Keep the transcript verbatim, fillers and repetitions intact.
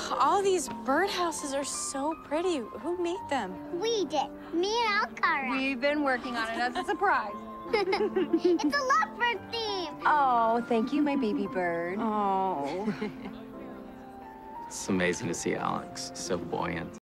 All these birdhouses are so pretty. Who made them? We did. Me and Alcara. We've been working on it as a surprise. It's a lovebird theme. Oh, thank you, my baby bird. Oh. It's amazing to see Alex so buoyant.